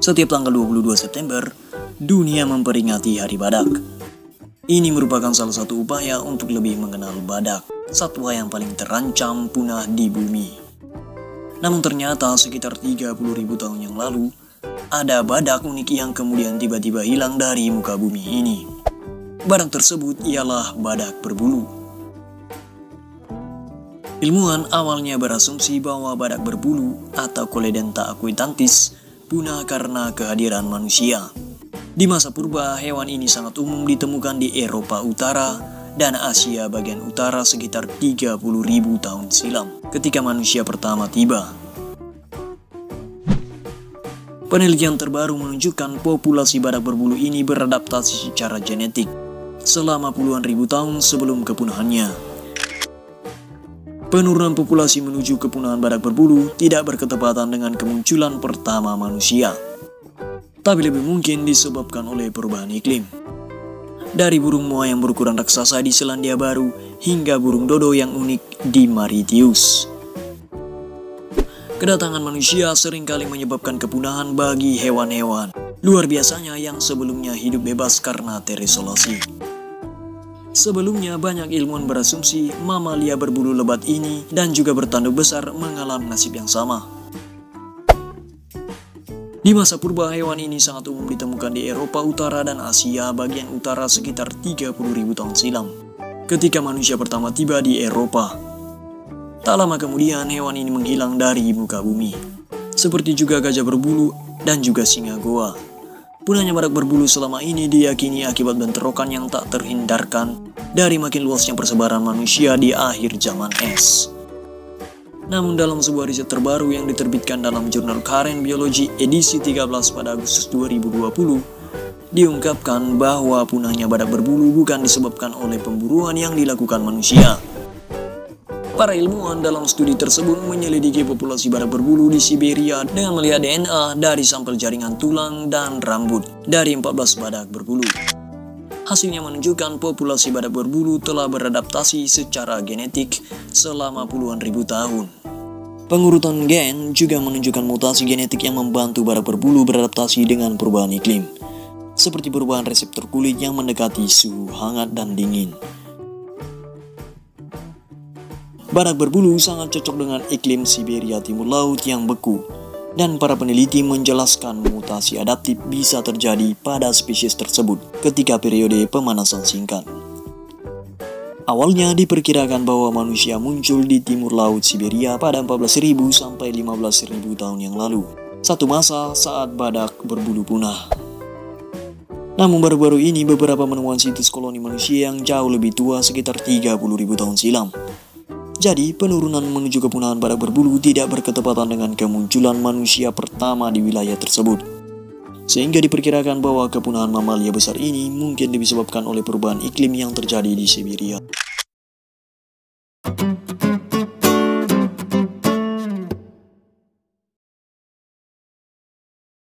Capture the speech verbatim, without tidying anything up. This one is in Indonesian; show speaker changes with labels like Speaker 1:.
Speaker 1: Setiap tanggal dua puluh dua September, dunia memperingati Hari Badak. Ini merupakan salah satu upaya untuk lebih mengenal badak, satwa yang paling terancam punah di bumi. Namun ternyata sekitar tiga puluh ribu tahun yang lalu, ada badak unik yang kemudian tiba-tiba hilang dari muka bumi ini. Badak tersebut ialah badak berbulu. Ilmuwan awalnya berasumsi bahwa badak berbulu atau Coelodenta aequitantis punah karena kehadiran manusia. Di masa purba, hewan ini sangat umum ditemukan di Eropa Utara dan Asia bagian utara sekitar tiga puluh ribu tahun silam, ketika manusia pertama tiba. Penelitian terbaru menunjukkan populasi badak berbulu ini beradaptasi secara genetik selama puluhan ribu tahun sebelum kepunahannya. Penurunan populasi menuju kepunahan badak berbulu tidak berketepatan dengan kemunculan pertama manusia, tapi lebih mungkin disebabkan oleh perubahan iklim. Dari burung moa yang berukuran raksasa di Selandia Baru hingga burung dodo yang unik di Mauritius. Kedatangan manusia seringkali menyebabkan kepunahan bagi hewan-hewan luar biasanya yang sebelumnya hidup bebas karena terisolasi. Sebelumnya, banyak ilmuwan berasumsi mamalia berbulu lebat ini dan juga bertanduk besar mengalami nasib yang sama. Di masa purba, hewan ini sangat umum ditemukan di Eropa Utara dan Asia bagian utara sekitar tiga puluh ribu tahun silam, ketika manusia pertama tiba di Eropa. Tak lama kemudian, hewan ini menghilang dari muka bumi, seperti juga gajah berbulu dan juga singa goa. Punahnya badak berbulu selama ini diyakini akibat bentrokan yang tak terhindarkan dari makin luasnya persebaran manusia di akhir zaman es. Namun dalam sebuah riset terbaru yang diterbitkan dalam jurnal Current Biology edisi tiga belas pada Agustus dua ribu dua puluh, diungkapkan bahwa punahnya badak berbulu bukan disebabkan oleh pemburuan yang dilakukan manusia. Para ilmuwan dalam studi tersebut menyelidiki populasi badak berbulu di Siberia dengan melihat D N A dari sampel jaringan tulang dan rambut dari empat belas badak berbulu. Hasilnya menunjukkan populasi badak berbulu telah beradaptasi secara genetik selama puluhan ribu tahun. Pengurutan gen juga menunjukkan mutasi genetik yang membantu badak berbulu beradaptasi dengan perubahan iklim, seperti perubahan reseptor kulit yang mendekati suhu hangat dan dingin. Badak berbulu sangat cocok dengan iklim Siberia Timur Laut yang beku, dan para peneliti menjelaskan mutasi adaptif bisa terjadi pada spesies tersebut ketika periode pemanasan singkat. Awalnya diperkirakan bahwa manusia muncul di Timur Laut Siberia pada empat belas ribu sampai lima belas ribu tahun yang lalu, satu masa saat badak berbulu punah. Namun baru-baru ini beberapa menemukan situs koloni manusia yang jauh lebih tua sekitar tiga puluh ribu tahun silam. Jadi, penurunan menuju kepunahan badak berbulu tidak berketepatan dengan kemunculan manusia pertama di wilayah tersebut. Sehingga diperkirakan bahwa kepunahan mamalia besar ini mungkin disebabkan oleh perubahan iklim yang terjadi di Siberia.